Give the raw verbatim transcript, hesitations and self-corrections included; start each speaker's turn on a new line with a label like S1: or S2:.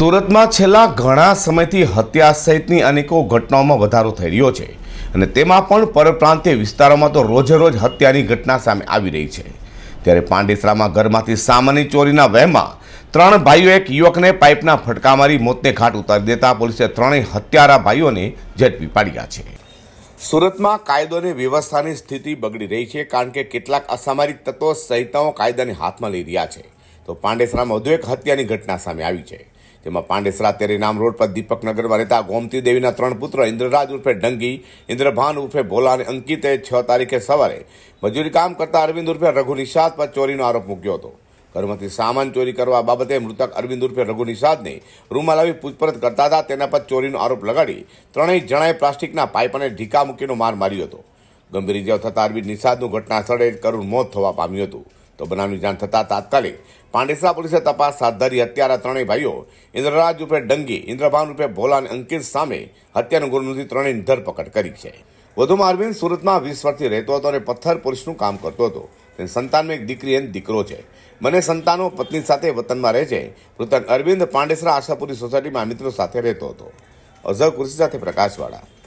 S1: સુરતમાં છેલ્લા ઘણા સમયથી હત્યા સહિતની અનેકો ઘટનાઓમાં વધારો થઈ રહ્યો છે અને તેમાં પણ પરપ્રાંતીય વિસ્તારોમાં તો રોજે રોજ હત્યાની ઘટના સામે આવી રહી છે। ત્યારે પાંડેસરામાં ઘરમાંથી સામાન્ય ચોરીના વહેમમાં ત્રણ ભાઈઓ એક યુવકને પાઇપના ફટકા મારી મોતને ઘાટ ઉતારી દેતા પોલીસે ત્રણેય હત્યારા ભાઈઓને ઝડપી પાડ્યા છે। સુરતમાં કાયદો અને વ્યવસ્થાની સ્થિતિ બગડી રહી છે કારણ કે કેટલાક અસામરિક તત્વો સંહિતાઓ કાયદાને હાથમાં લઈ રહ્યા છે। તો પાંડેસરામાં વધુ એક હત્યાની ઘટના સામે આવી છે, જેમાં પાંડેસરા તેરીનામ રોડ પર દીપકનગરમાં રહેતા ગોમતી દેવીના ત્રણ પુત્ર ઇન્દ્રરાજ ઉર્ફે ડંગી, ઇન્દ્રભાન ઉર્ફે ભોલા અને અંકિતે છ તારીખે સવારે મજૂરી કામ કરતા અરવિંદ ઉર્ફે રઘુ નિષાદ પર ચોરીનો આરોપ મૂક્યો હતો। ઘરમાંથી સામાન ચોરી કરવા બાબતે મૃતક અરવિંદ ઉર્ફે રઘુ નિષાદને રૂમમાં લાવી પૂછપરછ કરતા હતા, તેના પર ચોરીનો આરોપ લગાડી ત્રણેય જણાએ પ્લાસ્ટિકના પાઇપ અને ઢીકા મૂકીનો માર માર્યો હતો। ગંભીર ઇજાઓ થતાં અરવિંદ નિષાદનું ઘટના સ્થળે કરુણ મોત થવા પામ્યું હતું। તો બનાવની જાણ થતાં તાત્કાલિક પાંડેસરા પોલીસે તપાસ હાથ ધરી હત્યારા ત્રણેય ભાઈઓ ઇન્દ્રરાજ ઉર્ફે ડંગી, ઇન્દ્રભાન ઉર્ફે ભોલા અને અંકિત સામે હત્યાનો ગુનો નોંધી ત્રણેયની ધરપકડ કરી છે। વધુમાં અરવિંદ સુરતમાં વીસ વર્ષથી રહેતો હતો અને પથ્થર પોલીસનું કામ કરતો હતો। તેની સંતાનમાં એક દીકરી અને દીકરો છે। બંને સંતાનો પત્ની સાથે વતનમાં રહે છે। મૃતક અરવિંદ પાંડેસરા આશાપુરી સોસાયટીમાં મિત્રો સાથે રહેતો હતો। અઝર કુર્સી સાથે પ્રકાશવાળા।